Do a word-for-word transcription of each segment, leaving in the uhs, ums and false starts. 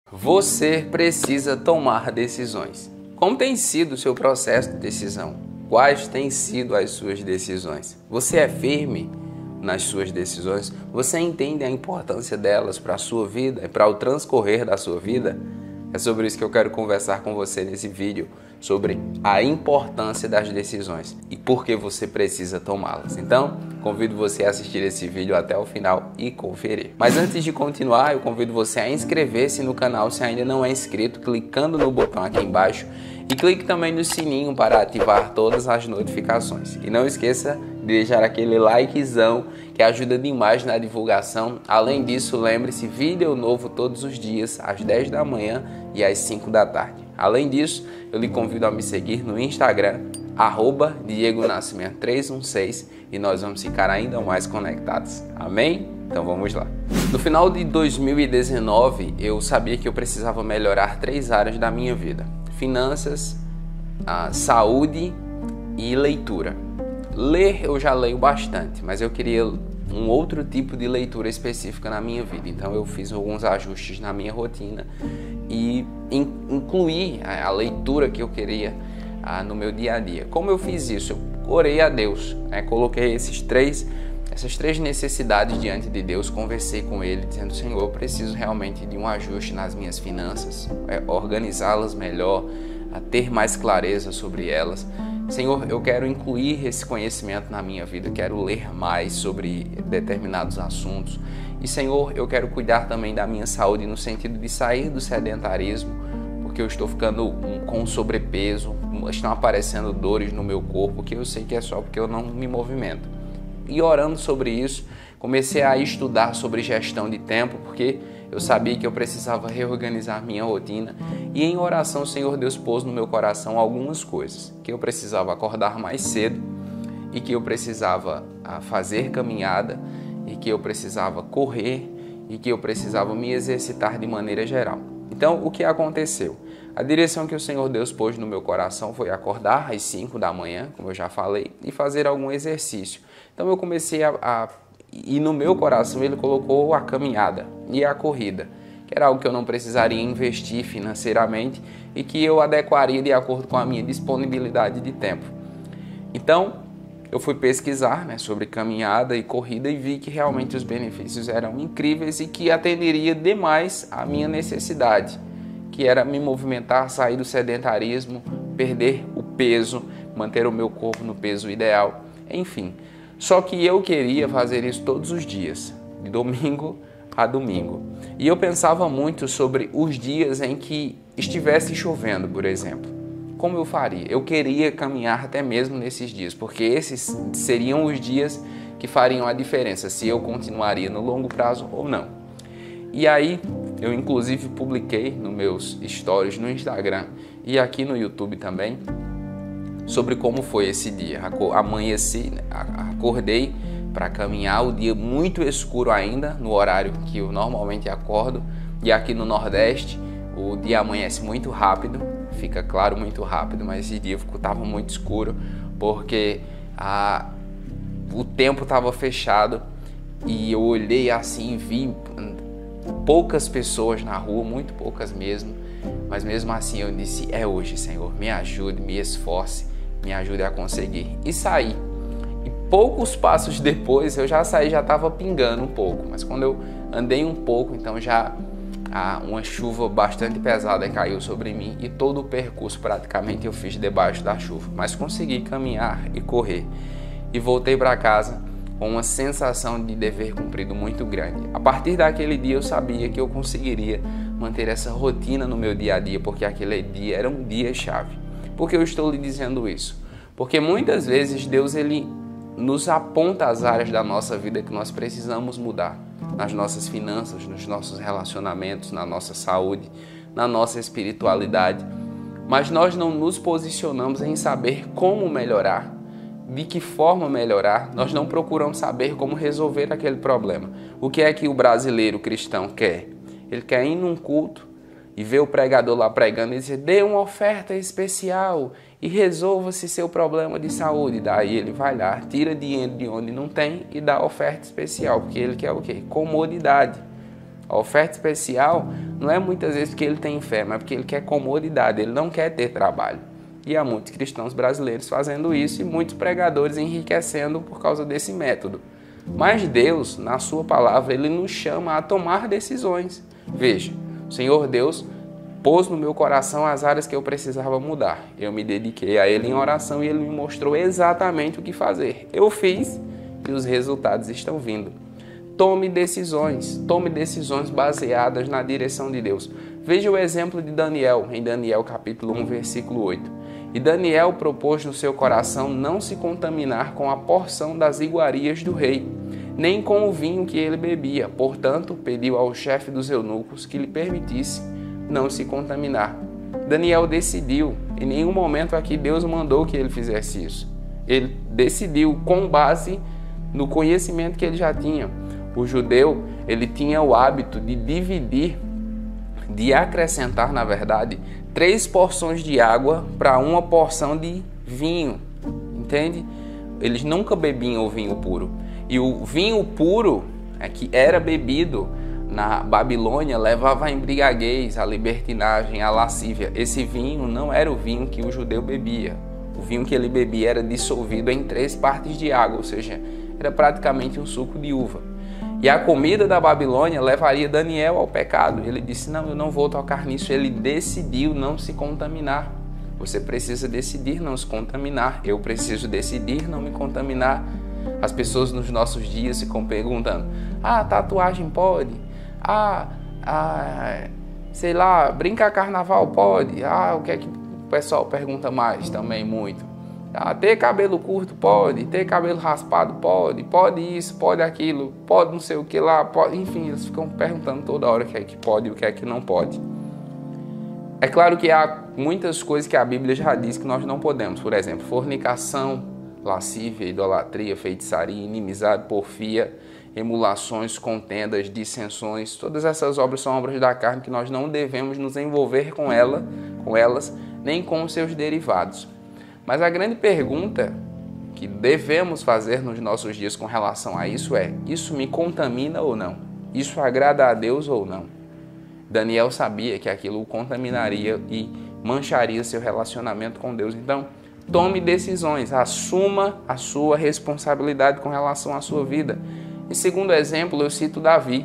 Você precisa tomar decisões. Como tem sido o seu processo de decisão? Quais têm sido as suas decisões? Você é firme nas suas decisões? Você entende a importância delas para a sua vida e para o transcorrer da sua vida? É sobre isso que eu quero conversar com você nesse vídeo, sobre a importância das decisões e por que você precisa tomá-las. Então, convido você a assistir esse vídeo até o final e conferir. Mas antes de continuar, eu convido você a inscrever-se no canal se ainda não é inscrito, clicando no botão aqui embaixo e clique também no sininho para ativar todas as notificações. E não esqueça de deixar aquele likezão que ajuda demais na divulgação. Além disso, lembre-se, vídeo novo todos os dias às dez da manhã e às cinco da tarde. Além disso, eu lhe convido a me seguir no Instagram, arroba Diego Nascimento três um seis, e nós vamos ficar ainda mais conectados. Amém? Então vamos lá. No final de dois mil e dezenove, eu sabia que eu precisava melhorar três áreas da minha vida: finanças, a saúde e leitura. Ler eu já leio bastante, mas eu queria um outro tipo de leitura específica na minha vida. Então eu fiz alguns ajustes na minha rotina e in, incluí a, a leitura que eu queria a, no meu dia a dia. Como eu fiz isso? Eu orei a Deus, né? Coloquei esses três, essas três necessidades diante de Deus, conversei com Ele, dizendo: Senhor, eu preciso realmente de um ajuste nas minhas finanças, é, organizá-las melhor, a ter mais clareza sobre elas. Senhor, eu quero incluir esse conhecimento na minha vida, quero ler mais sobre determinados assuntos. E, Senhor, eu quero cuidar também da minha saúde no sentido de sair do sedentarismo, porque eu estou ficando com sobrepeso, estão aparecendo dores no meu corpo, que eu sei que é só porque eu não me movimento. E orando sobre isso, comecei a estudar sobre gestão de tempo, porque eu sabia que eu precisava reorganizar minha rotina. E em oração, o Senhor Deus pôs no meu coração algumas coisas. Que eu precisava acordar mais cedo, e que eu precisava fazer caminhada, e que eu precisava correr, e que eu precisava me exercitar de maneira geral. Então, o que aconteceu? A direção que o Senhor Deus pôs no meu coração foi acordar às cinco da manhã, como eu já falei, e fazer algum exercício. Então eu comecei a, a... E no meu coração Ele colocou a caminhada e a corrida, que era algo que eu não precisaria investir financeiramente e que eu adequaria de acordo com a minha disponibilidade de tempo. Então, eu fui pesquisar, né, sobre caminhada e corrida e vi que realmente os benefícios eram incríveis e que atenderia demais à minha necessidade, que era me movimentar, sair do sedentarismo, perder o peso, manter o meu corpo no peso ideal, enfim. Só que eu queria fazer isso todos os dias, de domingo a domingo. E eu pensava muito sobre os dias em que estivesse chovendo, por exemplo. Como eu faria? Eu queria caminhar até mesmo nesses dias, porque esses seriam os dias que fariam a diferença, se eu continuaria no longo prazo ou não. E aí, eu inclusive publiquei nos meus stories no Instagram e aqui no YouTube também, sobre como foi esse dia. Amanheci, acordei para caminhar, o dia muito escuro ainda, no horário que eu normalmente acordo, e aqui no Nordeste o dia amanhece muito rápido, fica claro muito rápido, mas esse dia estava muito escuro, porque a, o tempo estava fechado, e eu olhei assim e vi poucas pessoas na rua, muito poucas mesmo, mas mesmo assim eu disse: é hoje, Senhor, me ajude, me esforce, me ajude a conseguir. E saí. E poucos passos depois eu já saí, já estava pingando um pouco, mas quando eu andei um pouco, então já ah, uma chuva bastante pesada caiu sobre mim e todo o percurso praticamente eu fiz debaixo da chuva, mas consegui caminhar e correr. E voltei para casa com uma sensação de dever cumprido muito grande. A partir daquele dia eu sabia que eu conseguiria manter essa rotina no meu dia a dia, porque aquele dia era um dia chave. Por que eu estou lhe dizendo isso? Porque muitas vezes Deus ele nos aponta as áreas da nossa vida que nós precisamos mudar. Nas nossas finanças, nos nossos relacionamentos, na nossa saúde, na nossa espiritualidade. Mas nós não nos posicionamos em saber como melhorar, de que forma melhorar. Nós não procuramos saber como resolver aquele problema. O que é que o brasileiro cristão quer? Ele quer ir num culto e ver o pregador lá pregando e dizer: dê uma oferta especial e resolva-se seu problema de saúde. Daí ele vai lá, tira dinheiro de onde não tem e dá oferta especial, porque ele quer o quê? Comodidade. A oferta especial não é muitas vezes porque ele tem fé, mas porque ele quer comodidade, ele não quer ter trabalho. E há muitos cristãos brasileiros fazendo isso e muitos pregadores enriquecendo por causa desse método. Mas Deus, na sua palavra, ele nos chama a tomar decisões. Veja, o Senhor Deus pôs no meu coração as áreas que eu precisava mudar. Eu me dediquei a Ele em oração e Ele me mostrou exatamente o que fazer. Eu fiz e os resultados estão vindo. Tome decisões, tome decisões baseadas na direção de Deus. Veja o exemplo de Daniel, em Daniel capítulo um, versículo oito. E Daniel propôs no seu coração não se contaminar com a porção das iguarias do rei, nem com o vinho que ele bebia. Portanto, pediu ao chefe dos eunucos que lhe permitisse não se contaminar. Daniel decidiu, em nenhum momento aqui Deus mandou que ele fizesse isso. Ele decidiu com base no conhecimento que ele já tinha. O judeu, ele tinha o hábito de dividir, de acrescentar, na verdade, três porções de água para uma porção de vinho, entende? Eles nunca bebiam o vinho puro. E o vinho puro, é que era bebido na Babilônia, levava a embriaguez, a libertinagem, a lascívia. Esse vinho não era o vinho que o judeu bebia. O vinho que ele bebia era dissolvido em três partes de água, ou seja, era praticamente um suco de uva. E a comida da Babilônia levaria Daniel ao pecado. Ele disse, não, eu não vou tocar nisso. Ele decidiu não se contaminar. Você precisa decidir não se contaminar. Eu preciso decidir não me contaminar. As pessoas nos nossos dias ficam perguntando, ah, tatuagem pode? Ah, ah, sei lá, brincar carnaval pode? Ah, o que é que o pessoal pergunta mais também muito? Ah, ter cabelo curto pode, ter cabelo raspado pode, pode isso, pode aquilo, pode não sei o que lá, pode... enfim, eles ficam perguntando toda hora o que é que pode e o que é que não pode. É claro que há muitas coisas que a Bíblia já diz que nós não podemos, por exemplo, fornicação, lascívia, idolatria, feitiçaria, inimizade, porfia, emulações, contendas, dissensões, todas essas obras são obras da carne que nós não devemos nos envolver com ela, com elas, nem com os seus derivados. Mas a grande pergunta que devemos fazer nos nossos dias com relação a isso é, isso me contamina ou não? Isso agrada a Deus ou não? Daniel sabia que aquilo o contaminaria e mancharia seu relacionamento com Deus. Então, tome decisões, assuma a sua responsabilidade com relação à sua vida. Em segundo exemplo, eu cito Davi.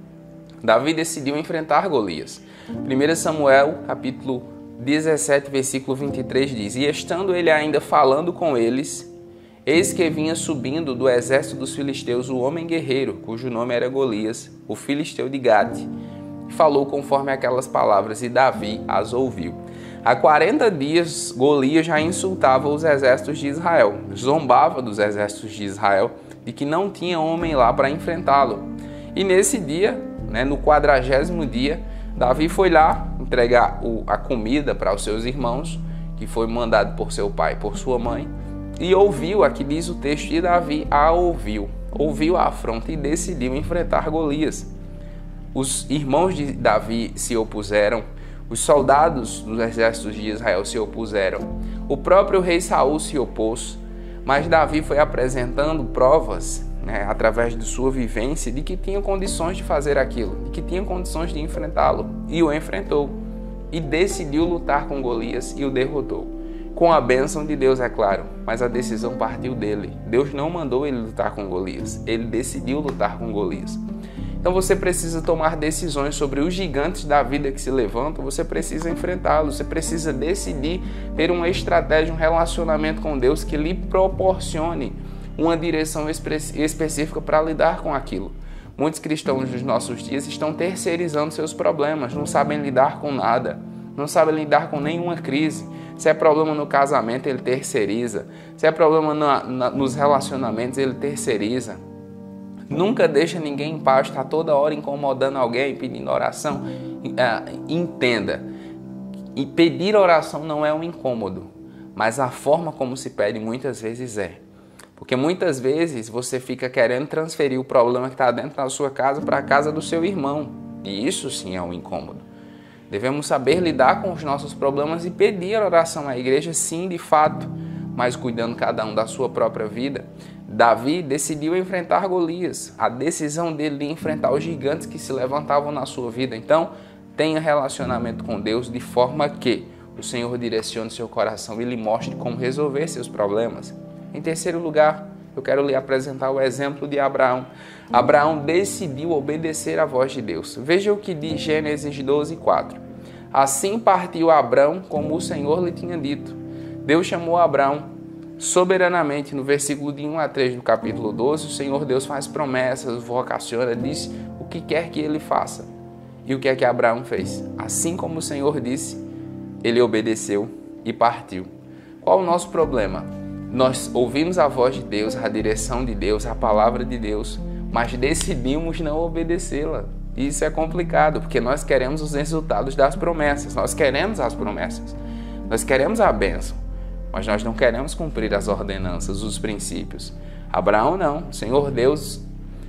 Davi decidiu enfrentar Golias. primeiro Samuel, capítulo dezessete, versículo vinte e três diz, e estando ele ainda falando com eles, eis que vinha subindo do exército dos filisteus o homem guerreiro, cujo nome era Golias, o filisteu de Gate. Falou conforme aquelas palavras, e Davi as ouviu. Há quarenta dias, Golias já insultava os exércitos de Israel, zombava dos exércitos de Israel, de que não tinha homem lá para enfrentá-lo. E nesse dia, né, no quadragésimo dia, Davi foi lá entregar a comida para os seus irmãos, que foi mandado por seu pai e por sua mãe, e ouviu, aqui diz o texto, e Davi a ouviu, ouviu a afronta e decidiu enfrentar Golias. Os irmãos de Davi se opuseram, os soldados dos exércitos de Israel se opuseram, o próprio rei Saul se opôs, mas Davi foi apresentando provas, né, através de sua vivência, de que tinha condições de fazer aquilo, de que tinha condições de enfrentá-lo, e o enfrentou, e decidiu lutar com Golias e o derrotou. Com a bênção de Deus, é claro, mas a decisão partiu dele. Deus não mandou ele lutar com Golias, ele decidiu lutar com Golias. Então você precisa tomar decisões sobre os gigantes da vida que se levantam, você precisa enfrentá-los, você precisa decidir ter uma estratégia, um relacionamento com Deus que lhe proporcione uma direção específica para lidar com aquilo. Muitos cristãos dos nossos dias estão terceirizando seus problemas, não sabem lidar com nada, não sabem lidar com nenhuma crise. Se é problema no casamento, ele terceiriza. Se é problema na, na, nos relacionamentos, ele terceiriza. Nunca deixa ninguém em paz, está toda hora incomodando alguém, pedindo oração. Entenda, e pedir oração não é um incômodo, mas a forma como se pede muitas vezes é. Porque muitas vezes você fica querendo transferir o problema que está dentro da sua casa para a casa do seu irmão. E isso sim é um incômodo. Devemos saber lidar com os nossos problemas e pedir oração à igreja, sim, de fato, mas cuidando cada um da sua própria vida. Davi decidiu enfrentar Golias, a decisão dele de enfrentar os gigantes que se levantavam na sua vida. Então, tenha relacionamento com Deus de forma que o Senhor direcione seu coração e lhe mostre como resolver seus problemas. Em terceiro lugar, eu quero lhe apresentar o exemplo de Abraão. Abraão decidiu obedecer à voz de Deus. Veja o que diz Gênesis doze, quatro. Assim partiu Abraão como o Senhor lhe tinha dito. Deus chamou Abraão soberanamente. No versículo de um a três do capítulo doze, o Senhor Deus faz promessas, vocaciona, diz o que quer que ele faça. E o que é que Abraão fez? Assim como o Senhor disse, ele obedeceu e partiu. Qual o nosso problema? Nós ouvimos a voz de Deus, a direção de Deus, a palavra de Deus, mas decidimos não obedecê-la. Isso é complicado, porque nós queremos os resultados das promessas, nós queremos as promessas, nós queremos a bênção, mas nós não queremos cumprir as ordenanças, os princípios. Abraão não, o Senhor Deus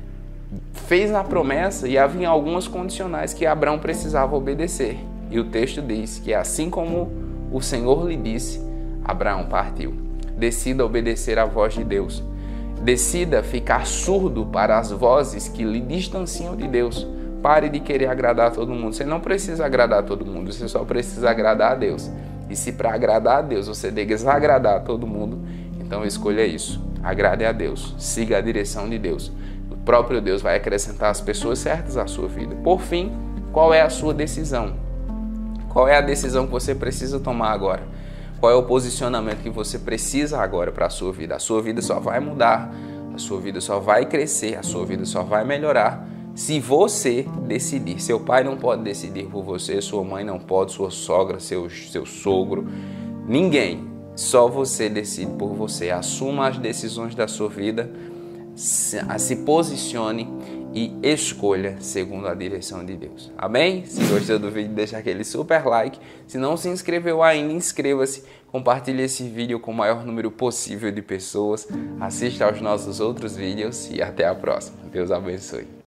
fez a promessa e havia algumas condicionais que Abraão precisava obedecer. E o texto diz que assim como o Senhor lhe disse, Abraão partiu. Decida obedecer à voz de Deus. Decida ficar surdo para as vozes que lhe distanciam de Deus. Pare de querer agradar a todo mundo. Você não precisa agradar a todo mundo, você só precisa agradar a Deus. E se para agradar a Deus você desagradar a todo mundo, então escolha isso. Agrade a Deus. Siga a direção de Deus. O próprio Deus vai acrescentar as pessoas certas à sua vida. Por fim, qual é a sua decisão? Qual é a decisão que você precisa tomar agora? Qual é o posicionamento que você precisa agora para a sua vida? A sua vida só vai mudar, a sua vida só vai crescer, a sua vida só vai melhorar se você decidir. Seu pai não pode decidir por você, sua mãe não pode, sua sogra, seu, seu sogro, ninguém. Só você decide por você. Assuma as decisões da sua vida, se, se posicione e escolha segundo a direção de Deus. Amém? Se gostou do vídeo, deixa aquele super like. Se não se inscreveu ainda, inscreva-se. Compartilhe esse vídeo com o maior número possível de pessoas. Assista aos nossos outros vídeos e até a próxima. Deus abençoe.